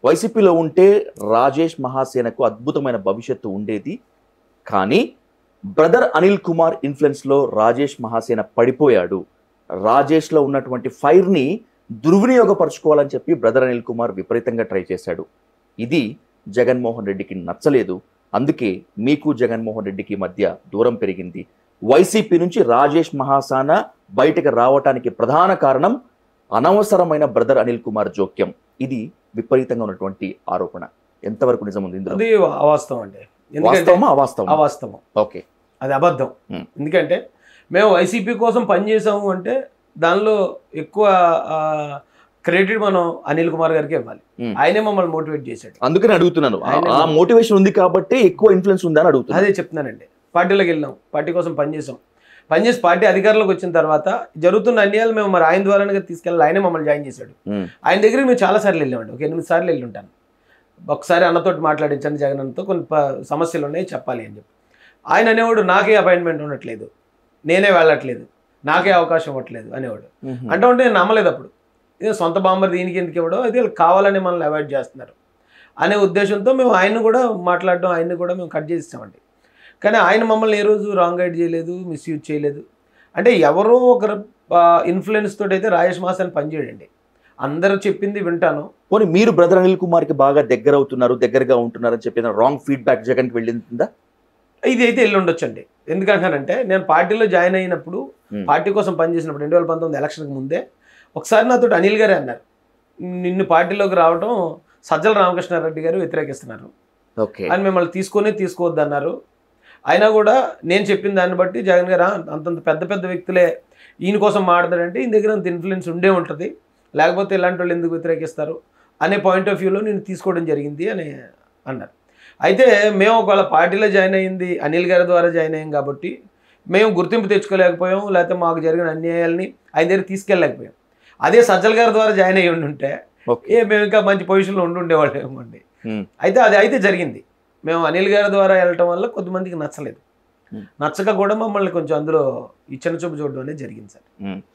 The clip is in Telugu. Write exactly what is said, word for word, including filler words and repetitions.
వైసీపీలో ఉంటే రాజేష్ మహాసేనకు అద్భుతమైన భవిష్యత్తు ఉండేది. కానీ బ్రదర్ అనిల్ కుమార్ ఇన్ఫ్లుయెన్స్లో రాజేష్ మహాసేన పడిపోయాడు. రాజేష్లో ఉన్నటువంటి ఫైర్ని దుర్వినియోగపరచుకోవాలని చెప్పి బ్రదర్ అనిల్ కుమార్ విపరీతంగా ట్రై చేశాడు. ఇది జగన్మోహన్ రెడ్డికి నచ్చలేదు. అందుకే మీకు జగన్మోహన్ రెడ్డికి మధ్య దూరం పెరిగింది. వైసీపీ నుంచి రాజేష్ మహాసేన బయటకు రావటానికి ప్రధాన కారణం అనవసరమైన బ్రదర్ అనిల్ కుమార్ జోక్యం. ఇది విపరీతంగా ఉన్నటువంటి ఆరోపణ. ఎంతవరకు నిజం ఉంది ఇందులో? అది అవాస్తవం అండి. వాస్తవమా అవాస్తవం? అవాస్తవం. ఓకే, అది అబద్ధం. ఎందుకంటే మేము వైసీపీ కోసం పనిచేసాము అంటే దానిలో ఎక్కువ క్రెడిట్ మనం అనిల్ కుమార్ గారికి ఇవ్వాలి. ఆయనే మమ్మల్ని మోటివేట్ చేశాడు. అందుకని అడుగుతున్నాను. ఆ మోటివేషన్ ఉంది కాబట్టి ఎక్కువ ఇన్ఫ్లుయెన్స్ ఉందని అడుగుతున్నాను. అదే చెప్తున్నానండి. పార్టీలోకి వెళ్ళాం, పార్టీ కోసం పనిచేసాం. పనిచేసి పార్టీ అధికారంలోకి వచ్చిన తర్వాత జరుగుతున్న అన్యాయాలు మేము మరి ఆయన ద్వారానే తీసుకెళ్ళాలి. ఆయనే మమ్మల్ని జాయిన్ చేశాడు. ఆయన దగ్గరికి మేము చాలా సార్లు వెళ్ళామండి. ఒక ఎనిమిది సార్లు వెళ్ళి ఉంటాను. ఒకసారి అన్నతోటి మాట్లాడించండి, జగన్ అన్నతో కొన్ని సమస్యలు ఉన్నాయి చెప్పాలి అని చెప్పి. ఆయన అనేవాడు నాకే అపాయింట్మెంట్ ఉండట్లేదు, నేనే వెళ్ళట్లేదు, నాకే అవకాశం ఇవ్వట్లేదు అనేవాడు. అంటే ఉంటే నేను నమ్మలేదు అప్పుడు. ఇదే సొంత బాంబర్ దీనికి ఎందుకు ఇవ్వడం, అది కావాలని మనల్ని అవాయిడ్ చేస్తున్నారు అనే ఉద్దేశంతో మేము ఆయన్ని కూడా మాట్లాడడం, ఆయన్ని కూడా మేము కట్ చేస్తామండి. కానీ ఆయన మమ్మల్ని ఏ రోజు రాంగ్ గైడ్ చేయలేదు, మిస్యూజ్ చేయలేదు. అంటే ఎవరో ఒకరు ఇన్ఫ్లుయెన్స్ తోటి అయితే రాజేష్ మహాసేన పనిచేయడండి. అందరూ చెప్పింది వింటాను. పోనీ మీరు బ్రదర్ అనిల్ కుమార్కి బాగా దగ్గర అవుతున్నారు, దగ్గరగా ఉంటున్నారు అని చెప్పిన రాంగ్ ఫీడ్బ్యాక్ జగన్కి వెళ్ళిందా? ఇది అయితే వెళ్ళి ఉండొచ్చండి. ఎందుకంటానంటే నేను పార్టీలో జాయిన్ అయినప్పుడు, పార్టీ కోసం పనిచేసినప్పుడు రెండు వేల పంతొమ్మిది ఎలక్షన్కి ముందే ఒకసారి నాతో అనిల్ గారే అన్నారు, నిన్ను పార్టీలోకి రావడం సజ్జల రామకృష్ణారెడ్డి గారు వ్యతిరేకిస్తున్నారు అని, మిమ్మల్ని తీసుకొని తీసుకోవద్దు అన్నారు. అయినా కూడా నేను చెప్పిన దాన్ని బట్టి జగన్ గారు అంతంత పెద్ద పెద్ద వ్యక్తులే ఈయన కోసం మాట్లాడారంటే ఈయన దగ్గర అంత ఇన్ఫ్లుయెన్స్ ఉండే ఉంటుంది, లేకపోతే ఇలాంటి వాళ్ళు ఎందుకు వ్యతిరేకిస్తారు అనే పాయింట్ ఆఫ్ వ్యూలో నేను తీసుకోవడం జరిగింది అని అన్నారు. అయితే మేము ఒకవేళ పార్టీలో జాయిన్ అయ్యింది అనిల్ గారి ద్వారా జాయిన్ అయ్యాం కాబట్టి మేము గుర్తింపు తెచ్చుకోలేకపోయాం, లేకపోతే మాకు జరిగిన అన్యాయాలని ఆయన దగ్గర తీసుకెళ్ళలేకపోయాం. అదే సజ్జల గారి ద్వారా జాయిన్ అయ్యి ఉండుంటే ఏ మేము ఇంకా మంచి పొజిషన్లో ఉండి ఉండేవాళ్ళు ఏమండి. అయితే అది అయితే జరిగింది. మేము అనిల్ గారి ద్వారా వెళ్ళటం వల్ల కొద్దిమందికి నచ్చలేదు, నచ్చక కూడా మమ్మల్ని కొంచెం అందులో ఈ చిన్న చూపు చూడడం అనేది జరిగింది సార్.